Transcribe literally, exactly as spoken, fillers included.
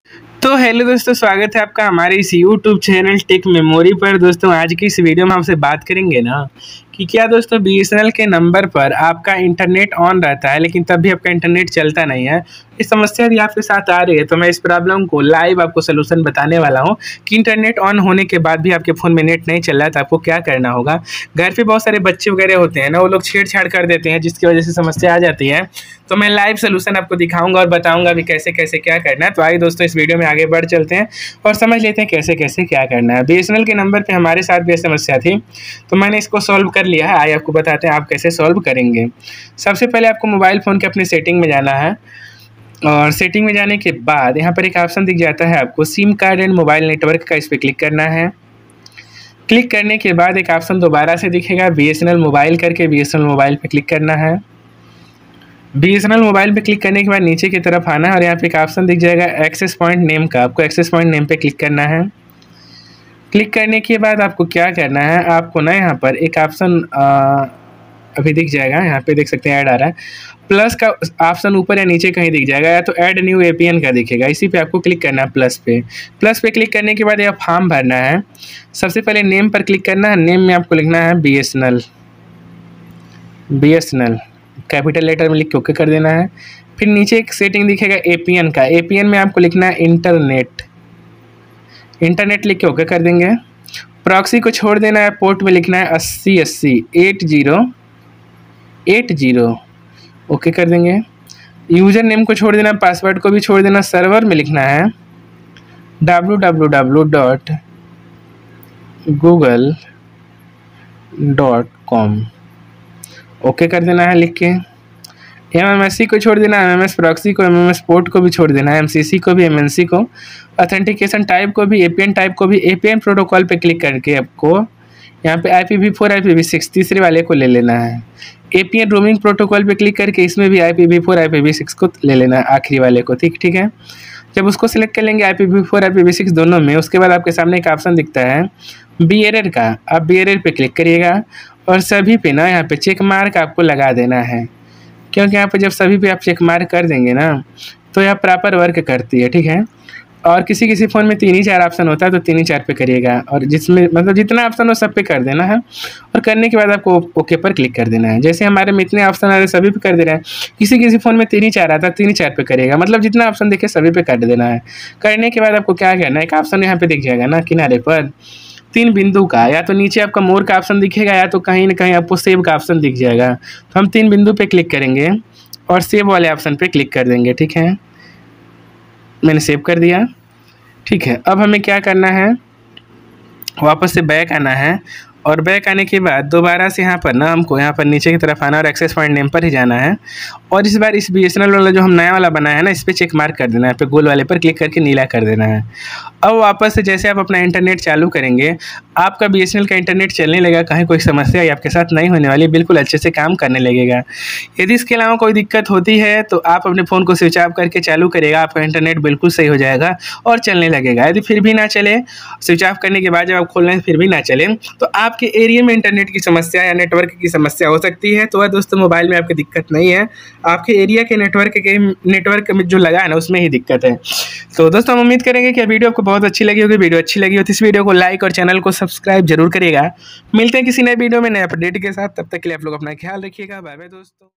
तो हेलो दोस्तों, स्वागत है आपका हमारे इस यूट्यूब चैनल टेक मेमोरी पर। दोस्तों आज की इस वीडियो में हमसे बात करेंगे ना कि क्या दोस्तों बीएसएनएल के नंबर पर आपका इंटरनेट ऑन रहता है लेकिन तब भी आपका इंटरनेट चलता नहीं है। इस समस्या यदि आपके साथ आ रही है तो मैं इस प्रॉब्लम को लाइव आपको सोल्यूशन बताने वाला हूं कि इंटरनेट ऑन होने के बाद भी आपके फ़ोन में नेट नहीं चल रहा है तो आपको क्या करना होगा। घर पे बहुत सारे बच्चे वगैरह होते हैं ना, वो लोग छेड़छाड़ कर देते हैं जिसकी वजह से समस्या आ जाती है। तो मैं लाइव सोल्यूशन आपको दिखाऊंगा और बताऊंगा भी कैसे कैसे क्या करना है। तो आइए दोस्तों इस वीडियो में आगे बढ़ चलते हैं और समझ लेते हैं कैसे कैसे क्या करना है। बीएसएनएल के नंबर पे हमारे साथ भी समस्या थी तो मैंने इसको सॉल्व कर लिया है। आइए आपको बताते हैं आप कैसे सॉल्व करेंगे। सबसे पहले आपको मोबाइल फ़ोन के अपनी सेटिंग में जाना है और सेटिंग में जाने के बाद यहाँ पर एक ऑप्शन दिख जाता है आपको SIM card and mobile network का, इस पर क्लिक करना है। क्लिक करने के बाद एक ऑप्शन दोबारा से दिखेगा बीएसएनएल मोबाइल करके, बीएसएनएल मोबाइल पे क्लिक करना है। बीएसएनएल मोबाइल पे क्लिक करने के बाद नीचे की तरफ आना है और यहाँ पे एक ऑप्शन दिख जाएगा एक्सेस पॉइंट नेम का, आपको एक्सेस पॉइंट नेम पे क्लिक करना है। क्लिक करने के बाद आपको क्या करना है, आपको ना यहाँ पर एक ऑप्शन अभी दिख जाएगा, यहाँ पे देख सकते हैं ऐड आ रहा है, प्लस का ऑप्शन ऊपर या नीचे कहीं दिख जाएगा या तो ऐड न्यू एपीएन का दिखेगा, इसी पे आपको क्लिक करना है प्लस पे। प्लस पे क्लिक करने के बाद यह फॉर्म भरना है। सबसे पहले नेम पर क्लिक करना है, नेम में आपको लिखना है बीएसएनएल, बीएसएनएल कैपिटल लेटर में लिख के ओके कर देना है। फिर नीचे एक सेटिंग दिखेगा एपीएन का, एपीएन में आपको लिखना है इंटरनेट, इंटरनेट लिख के ओके कर देंगे। प्रॉक्सी को छोड़ देना है, पोर्ट में लिखना है अस्सी अस्सी eight zero eight zero, okay कर देंगे। यूज़र नेम को छोड़ देना, पासवर्ड को भी छोड़ देना। सर्वर में लिखना है W W W dot Google dot com, okay कर देना है लिख के। एमएमएससी को छोड़ देना, एमएमएस प्रॉक्सी को, एमएमएस पोर्ट को भी छोड़ देना है, एमसीसी को भी, एमएनसी को, ऑथेंटिकेशन टाइप को भी, एपीएन टाइप को भी। एपीएन प्रोटोकॉल पे क्लिक करके आपको यहाँ पे I P V four I P V six तीसरे वाले को ले लेना है। एपीएन रोमिंग प्रोटोकॉल पे क्लिक करके इसमें भी I P V four I P V six को ले लेना है, आखिरी वाले को। ठीक ठीक है, जब उसको सिलेक्ट कर लेंगे I P V four I P V six दोनों में, उसके बाद आपके सामने एक ऑप्शन दिखता है बी एरर का, आप बी एरर पे क्लिक करिएगा और सभी पे ना यहाँ पे चेक मार्क आपको लगा देना है, क्योंकि यहाँ पे जब सभी पे आप चेक मार्क कर देंगे ना तो यह प्रॉपर वर्क करती है। ठीक है, और किसी किसी फ़ोन में तीन ही चार ऑप्शन होता है तो तीन ही चार पे करिएगा, और जिसमें मतलब जितना ऑप्शन हो सब पे कर देना है। और करने के बाद आपको ओके पर क्लिक कर देना है। जैसे हमारे में इतने ऑप्शन आ रहे सभी पे कर दे रहे हैं, किसी किसी फ़ोन में तीन ही चार आता है तीन ही चार पे करिएगा, मतलब जितना ऑप्शन देखे सभी पे कर देना है। करने के बाद आपको क्या करना है, एक ऑप्शन यहाँ पे दिख जाएगा ना किनारे पर तीन बिंदु का, या तो नीचे आपका मोर का ऑप्शन दिखेगा या तो कहीं ना कहीं आपको सेव का ऑप्शन दिख जाएगा। तो हम तीन बिंदु पे क्लिक करेंगे और सेव वाले ऑप्शन पे क्लिक कर देंगे। ठीक है, मैंने सेव कर दिया। ठीक है, अब हमें क्या करना है, वापस से बैक आना है और बैक आने के बाद दोबारा से यहाँ पर ना हमको यहाँ पर नीचे की तरफ आना और एक्सेस पॉइंट नेम पर ही जाना है और इस बार इस बीएसएनएल वाला जो हम नया वाला बनाया है ना, इस पर चेक मार्क कर देना है, पे गोल वाले पर क्लिक करके नीला कर देना है। अब वापस से जैसे आप अपना इंटरनेट चालू करेंगे आपका बीएसएनएल का इंटरनेट चलने लगेगा, कहीं कोई समस्या या आपके साथ नहीं होने वाली, बिल्कुल अच्छे से काम करने लगेगा। यदि इसके अलावा कोई दिक्कत होती है तो आप अपने फ़ोन को स्विच ऑफ करके चालू करेगा, आपका इंटरनेट बिल्कुल सही हो जाएगा और चलने लगेगा। यदि फिर भी ना चले, स्विच ऑफ करने के बाद जब आप खोल रहे हैं फिर भी ना चले, तो आपके एरिया में इंटरनेट की समस्या या नेटवर्क की समस्या हो सकती है। तो वह दोस्तों मोबाइल में आपकी दिक्कत नहीं है, आपके एरिया के नेटवर्क के नेटवर्क में जो लगा है ना उसमें ही दिक्कत है। तो दोस्तों हम उम्मीद करेंगे कि वीडियो आपको बहुत अच्छी लगी होगी। वीडियो अच्छी लगी हो तो इस वीडियो को लाइक और चैनल को सब्सक्राइब जरूर करिएगा। मिलते हैं किसी नए वीडियो में नए अपडेट के साथ, तब तक के लिए आप लोग अपना ख्याल रखिएगा। बाय बाय दोस्तों।